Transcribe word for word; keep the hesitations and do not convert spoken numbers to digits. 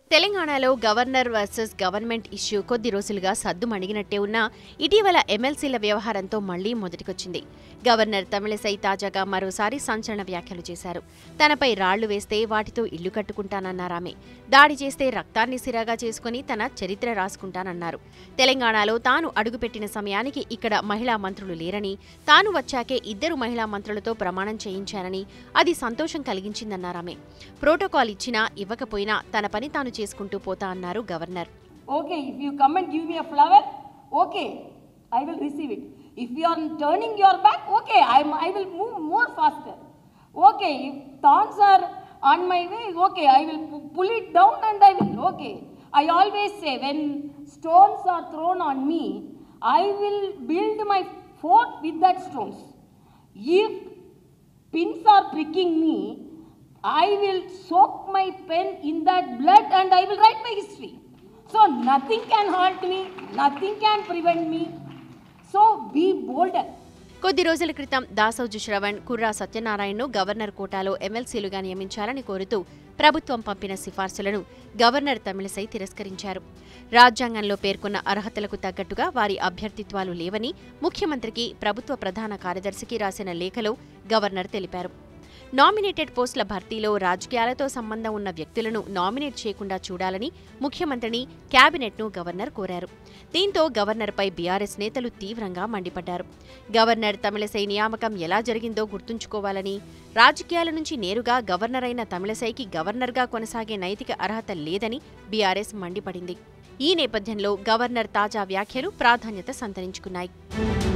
తెలంగాణలో governor versus government issue కొద్ది రోజులుగా సద్దు మణిగినట్టే ఉన్నా ఇటీవల ఎమ్మెల్సీల వ్యవహారంతో మళ్లీ మొదటికొచ్చింది. గవర్నర్ తమిళిసై తాజాగా మరోసారి సంచలన వ్యాఖ్యలు చేశారు. తనపై రాళ్లు వేస్తే వాటితో ఇల్లు కట్టుకుంటానన్నారామె. దాడి చేస్తే రక్తాన్ని సిరాగా చేసుకుని తన చరిత్ర రాసుకుంటానన్నారు. తెలంగాణలో తాను అడుగుపెట్టిన సమయానికి ఇక్కడ మహిళా మంత్రులు లేరని, తాను వచ్చాకే ఇద్దరు మహిళా మంత్రులతో ప్రమాణం చేయించారని, అది సంతోషం కలిగించిందన్నారామె. ప్రోటోకాల్ ఇచ్చినా ఇవ్వకపోయినా తన పని తాను చేసుకుంటూ పోతా అన్నారు governor. Okay, if you come and give me a flower, okay, I will receive it. If you are turning your back, okay, I I will move more faster. Okay, if thorns are on my way, okay, I will pull it down and I will, okay. I always say when stones are thrown on me, I will build my fort with that stones. If pins are pricking me, I will soak my pen in that blood and I will write my history. So nothing can hurt me, nothing can prevent me. So be bolder. కొద్ది రోజుల క్రితం దాసోజు శ్రవణ్, కుర్రా సత్యనారాయణను governor కోటాలో ఎమ్మెల్సీలుగా నియమించాలని కోరుతూ ప్రభుత్వం పంపిన సిఫార్సులను గవర్నర్ తమిళిసై తిరస్కరించారు. రాజ్యాంగంలో పేర్కొన్న అర్హతలకు తగ్గట్టుగా వారి అభ్యర్థిత్వాలు లేవని ముఖ్యమంత్రికి, ప్రభుత్వ ప్రధాన కార్యదర్శికి రాసిన లేఖలో గవర్నర్ తెలిపారు. నామినేటెడ్ పోస్టుల భర్తీలో రాజకీయాలతో సంబంధం ఉన్న వ్యక్తులను నామినేట్ చేయకుండా చూడాలని ముఖ్యమంత్రిని, కేబినెట్ను గవర్నర్ కోరారు. దీంతో గవర్నర్పై బీఆర్ఎస్ నేతలు తీవ్రంగా మండిపడ్డారు. గవర్నర్ తమిళిసై నియామకం ఎలా జరిగిందో గుర్తుంచుకోవాలని, రాజకీయాల నుంచి నేరుగా గవర్నర్ అయిన తమిళిసైకి గవర్నర్గా కొనసాగే నైతిక అర్హత లేదని బీఆర్ఎస్ మండిపడింది. ఈ నేపథ్యంలో గవర్నర్ తాజా వ్యాఖ్యలు ప్రాధాన్యత సంతరించుకున్నాయి.